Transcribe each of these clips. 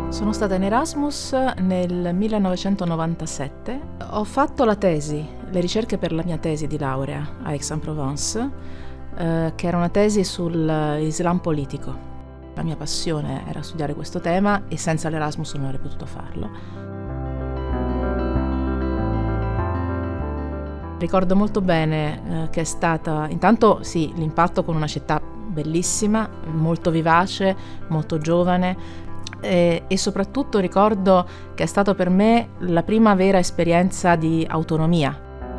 Sono stata in Erasmus nel 1997. Ho fatto la tesi, le ricerche per la mia tesi di laurea a Aix-en-Provence, che era una tesi sull'Islam politico. La mia passione era studiare questo tema e senza l'Erasmus non avrei potuto farlo. Ricordo molto bene che è stata, intanto sì, l'impatto con una città bellissima, molto vivace, molto giovane, e soprattutto ricordo che è stato per me la prima vera esperienza di autonomia.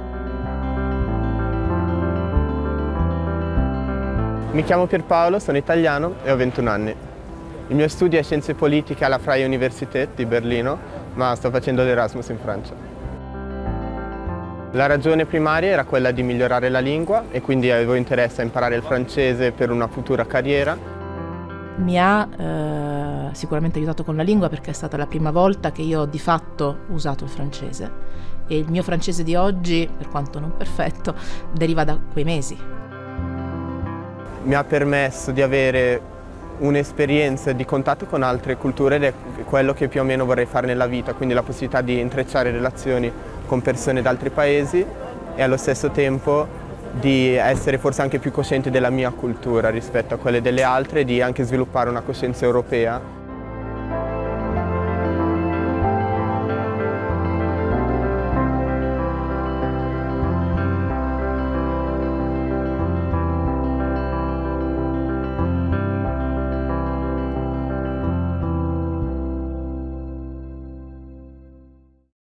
Mi chiamo Pierpaolo, sono italiano e ho 21 anni. Il mio studio è Scienze Politiche alla Freie Universität di Berlino, ma sto facendo l'Erasmus in Francia. La ragione primaria era quella di migliorare la lingua e quindi avevo interesse a imparare il francese per una futura carriera. Mi ha sicuramente aiutato con la lingua perché è stata la prima volta che io ho di fatto usato il francese e il mio francese di oggi, per quanto non perfetto, deriva da quei mesi. Mi ha permesso di avere un'esperienza di contatto con altre culture ed è quello che più o meno vorrei fare nella vita, quindi la possibilità di intrecciare relazioni con persone da altri paesi e allo stesso tempo di essere forse anche più cosciente della mia cultura rispetto a quelle delle altre e di anche sviluppare una coscienza europea.